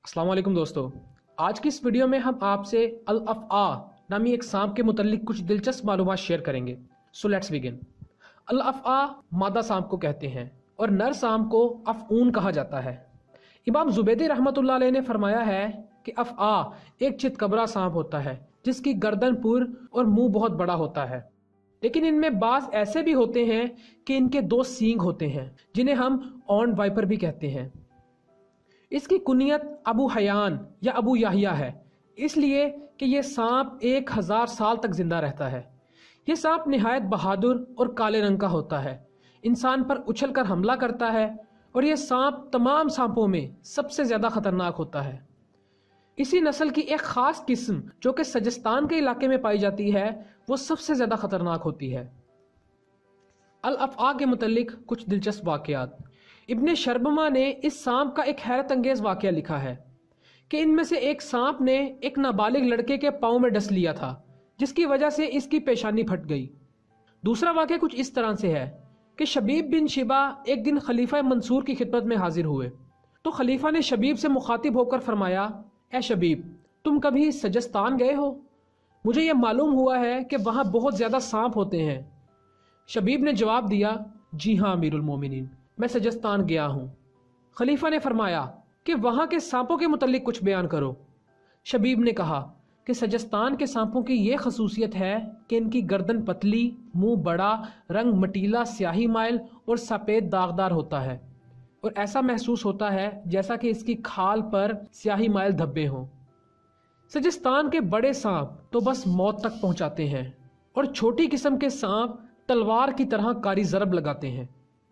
अस्सलाम वालेकुम दोस्तों, आज की इस वीडियो में हम आपसे अल-अफ़आ नामी एक सांप के मुतल्लिक कुछ दिलचस्प मालूमात शेयर करेंगे। So let's begin. अल-अफ़आ मादा सांप को कहते हैं और नर सांप को अफ़ऊन कहा जाता है। इमाम ज़ुबैदी रहमतुल्लाह अलैह ने फरमाया है कि अफ़आ एक चितकबरा सांप होता है जिसकी गर्दन पुर और मुंह बहुत बड़ा होता है, लेकिन इनमें बाज ऐसे भी होते हैं कि इनके दो सींग होते हैं जिन्हें हम ऑन वाइपर भी कहते हैं। इसकी कुनियत अबू हयान या अबू याहिया है, इसलिए कि यह सांप 1000 साल तक जिंदा रहता है। यह सांप निहायत बहादुर और काले रंग का होता है, इंसान पर उछलकर हमला करता है और यह सांप तमाम सांपों में सबसे ज्यादा खतरनाक होता है। इसी नस्ल की एक खास किस्म जो कि सजस्तान के इलाके में पाई जाती है वो सबसे ज्यादा खतरनाक होती है। अल-अफ़आ के मुतल्लिक कुछ दिलचस्प वाकयात। इब्ने शरबमा ने इस सांप का एक हैरत अंगेज वाकया लिखा है कि इनमें से एक सांप ने एक नाबालिग लड़के के पाँव में डस लिया था, जिसकी वजह से इसकी पेशानी फट गई। दूसरा वाकया कुछ इस तरह से है कि शबीब बिन शिबा एक दिन खलीफा मंसूर की खिदमत में हाजिर हुए तो खलीफा ने शबीब से मुखातिब होकर फरमाया, ए शबीब, तुम कभी सजस्तान गए हो? मुझे यह मालूम हुआ है कि वहां बहुत ज्यादा सांप होते हैं। शबीब ने जवाब दिया, जी हाँ अमीरुल मोमिनीन, मैं सजस्तान गया हूं। खलीफा ने फरमाया कि वहां के सांपों के मुतल्लिक कुछ बयान करो। शबीब ने कहा कि सजस्तान के सांपों की यह खसूसियत है कि इनकी गर्दन पतली, मुंह बड़ा, रंग मटीला स्याही माइल और सफेद दागदार होता है और ऐसा महसूस होता है जैसा कि इसकी खाल पर स्याही माइल धब्बे हों। सजस्तान के बड़े सांप तो बस मौत तक पहुंचाते हैं और छोटी किस्म के सांप तलवार की तरह कारी ज़रब लगाते हैं।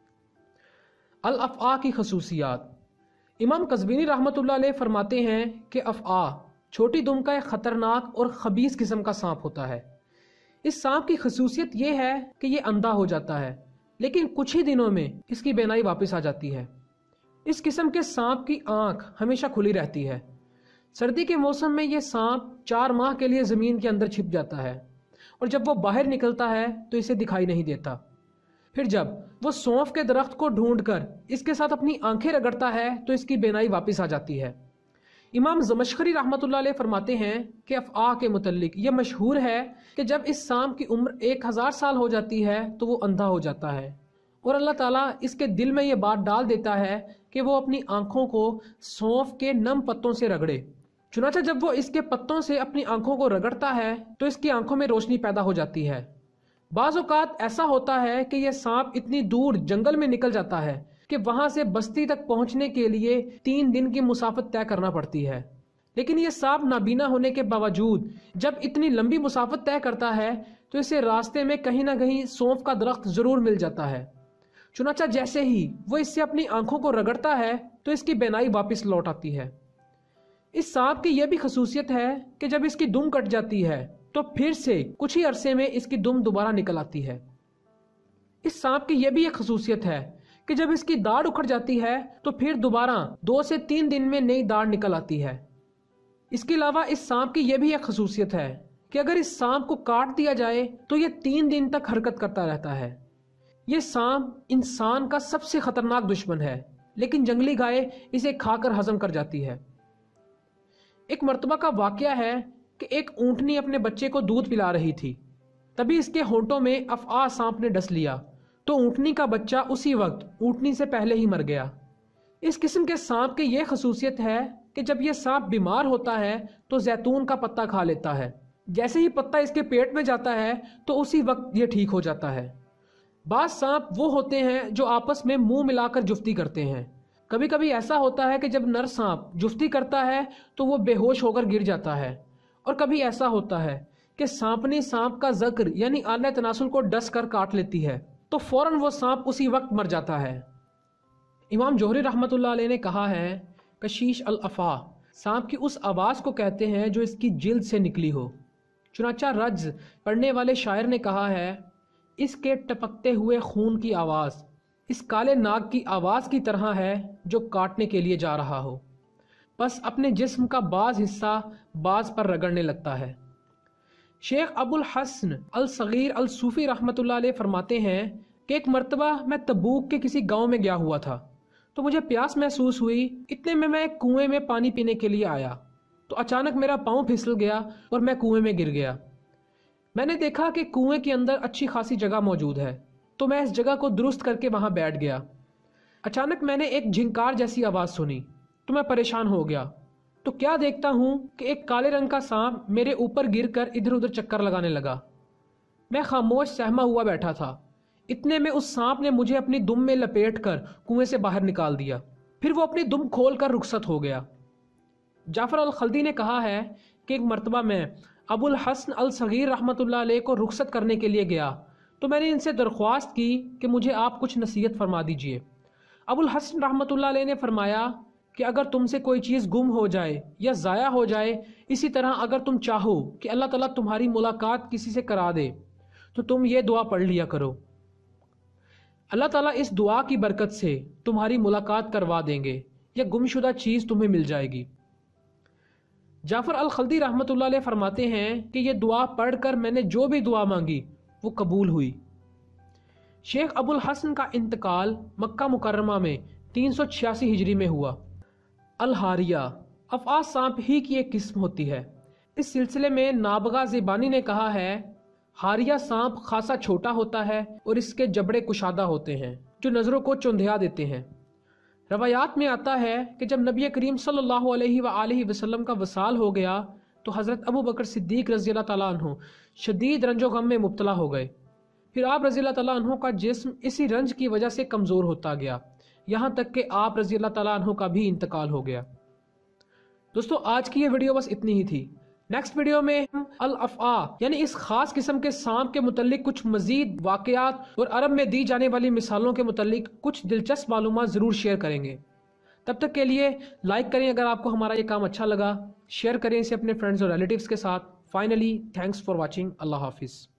अल-अफ़आ की खसूसियात। इमाम कज़वीनी रहमतुल्लाह अलैह फरमाते हैं कि अफ़आ छोटी दुम का एक खतरनाक और खबीस किस्म का सांप होता है। इस सांप की खसूसियत यह है कि यह अंधा हो जाता है, लेकिन कुछ ही दिनों में इसकी बेनाई वापस आ जाती है। इस किस्म के सांप की आंख हमेशा खुली रहती है। सर्दी के मौसम में यह सांप 4 माह के लिए जमीन के अंदर छिप जाता है और जब वो बाहर निकलता है तो इसे दिखाई नहीं देता। फिर जब वो सौंफ के दरख्त को ढूंढकर इसके साथ अपनी आंखें रगड़ता है तो इसकी बेनाई वापस आ जाती है। इमाम ज़मश्खरी रहमतुल्लाह अलैह फरमाते हैं कि अफ़आ के मुतल्लिक यह मशहूर है कि जब इस सांप की उम्र 1000 साल हो जाती है तो वो अंधा हो जाता है और अल्लाह ताला इसके दिल में यह बात डाल देता है कि वो अपनी आंखों को सौंफ के नम पत्तों से रगड़े। चुनाचा जब वो इसके पत्तों से अपनी आंखों को रगड़ता है तो इसकी आंखों में रोशनी पैदा हो जाती है। बाज़ औक़ात ऐसा होता है कि यह सांप इतनी दूर जंगल में निकल जाता है कि वहां से बस्ती तक पहुंचने के लिए 3 दिन की मुसाफत तय करना पड़ती है, लेकिन यह सांप नाबीना होने के बावजूद जब इतनी लंबी मुसाफत तय करता है तो इसे रास्ते में कहीं ना कहीं सौंफ का दरख्त जरूर मिल जाता है। चुनाचा जैसे ही वो इससे अपनी आंखों को रगड़ता है तो इसकी बेनाई वापस लौट आती है। इस सांप की यह भी खसूसियत है कि जब इसकी दुम कट जाती है तो फिर से कुछ ही अरसे में इसकी दुम दोबारा निकल आती है। इस सांप की यह भी एक खसूसियत है कि जब इसकी दाढ़ उखड़ जाती है तो फिर दोबारा 2 से 3 दिन में नई दाढ़ निकल आती है। इसके अलावा इस सांप की यह भी एक खसूसियत है कि अगर इस सांप को काट दिया जाए तो यह 3 दिन तक हरकत करता रहता है। यह सांप इंसान का सबसे खतरनाक दुश्मन है, लेकिन जंगली गाय इसे खाकर हजम कर जाती है। एक मर्तबा का वाकया है कि एक ऊंटनी अपने बच्चे को दूध पिला रही थी, तभी इसके होंठों में अफ़आ सांप ने डस लिया तो ऊंटनी का बच्चा उसी वक्त ऊंटनी से पहले ही मर गया। इस किस्म के सांप की यह खसूसियत है कि जब यह सांप बीमार होता है तो जैतून का पत्ता खा लेता है। जैसे ही पत्ता इसके पेट में जाता है तो उसी वक्त यह ठीक हो जाता है। बाज़ सांप वो होते हैं जो आपस में मुंह मिलाकर जुफ्ती करते हैं। कभी कभी ऐसा होता है कि जब नर सांप जुफ्ती करता है तो वो बेहोश होकर गिर जाता है और कभी ऐसा होता है कि सांपनी सांप का ज़क्र यानी आला तनासुल को डस कर काट लेती है तो फौरन वो सांप उसी वक्त मर जाता है। इमाम जोहरी रहमतुल्लाह अलैह ने कहा है, कशीश अल-अफ़ा सांप की उस आवाज़ को कहते हैं जो इसकी जिल्द से निकली हो। चुनाचा रज्ज पढ़ने वाले शायर ने कहा है, इसके टपकते हुए खून की आवाज़ इस काले नाग की आवाज़ की तरह है जो काटने के लिए जा रहा हो, बस अपने जिस्म का बाज़ हिस्सा बाज़ पर रगड़ने लगता है। शेख अबुल हसन अल सगीर अल सूफ़ी रहमतुल्लाह अलैह फरमाते हैं कि एक मर्तबा मैं तबूक के किसी गांव में गया हुआ था तो मुझे प्यास महसूस हुई। इतने में मैं एक कुएं में पानी पीने के लिए आया तो अचानक मेरा पाँव फिसल गया और मैं कुएं में गिर गया। मैंने देखा कि कुएं के अंदर अच्छी खासी जगह मौजूद है, तो मैं इस जगह को दुरुस्त करके वहां बैठ गया। अचानक मैंने एक झिंकार जैसी आवाज़ सुनी तो मैं परेशान हो गया। तो क्या देखता हूं कि एक काले रंग का सांप मेरे ऊपर गिरकर इधर उधर चक्कर लगाने लगा। मैं खामोश सहमा हुआ बैठा था। इतने में उस सांप ने मुझे अपनी दुम में लपेटकर कुएं से बाहर निकाल दिया। फिर वो अपनी दुम खोलकर रुखसत हो गया। जाफर अल खल्दी ने कहा है कि एक मरतबा मैं अबुल हसन अल सगीर रहमतुल्लाह अलैह को रुखसत करने के लिए गया तो मैंने इनसे दरख्वास्त की कि मुझे आप कुछ नसीहत फरमा दीजिए। अबुल हसन रहमतुल्लाह अलैह ने फरमाया कि अगर तुमसे कोई चीज़ गुम हो जाए या ज़ाया हो जाए, इसी तरह अगर तुम चाहो कि अल्लाह ताला तुम्हारी मुलाकात किसी से करा दे तो तुम ये दुआ पढ़ लिया करो। अल्लाह ताला इस दुआ की बरकत से तुम्हारी मुलाकात करवा देंगे या गुमशुदा चीज़ तुम्हें मिल जाएगी। जाफर अल खल्दी रहमतुल्लाह अलैह फरमाते हैं कि ये दुआ पढ़कर मैंने जो भी दुआ मांगी वो कबूल हुई। शेख अबुल हसन का इंतकाल मक्का मुकर्रमा में 386 हिजरी में हुआ। अल हारिया अफ़आ सांप ही की एक किस्म होती है। इस सिलसिले में नाबगा ज़िबानी ने कहा है, हारिया सांप खासा छोटा होता है और इसके जबड़े कुशादा होते हैं जो नज़रों को चुंधिया देते हैं। रवायात में आता है कि जब नबी करीम सल्लल्लाहु अलैहि वसल्लम का वसाल हो गया तो हज़रत अबू बकर सिद्दीक रज़ी अल्लाह तआला अन्हु शदीद रंजो गम में मुब्तला हो गए। फिर आप रज़ी अल्लाह तआला अन्हु का जिस्म इसी रंज की वजह से कमज़ोर होता गया, यहाँ तक कि आप रज़ी अल्लाह तआला अन्हु का भी इंतकाल हो गया। दोस्तों, आज की ये वीडियो बस इतनी ही थी। नेक्स्ट वीडियो में हम अल अफ़आ यानी इस खास किस्म के सांप के मुतल्लिक कुछ मजीद वाक़यात और अरब में दी जाने वाली मिसालों के मुतल्लिक कुछ दिलचस्प मालूमात ज़रूर शेयर करेंगे। तब तक के लिए लाइक करें अगर आपको हमारा ये काम अच्छा लगा, शेयर करें इसे अपने फ्रेंड्स और रिलेटिव्स के साथ। Finally, thanks for watching. अल्लाह हाफिज़।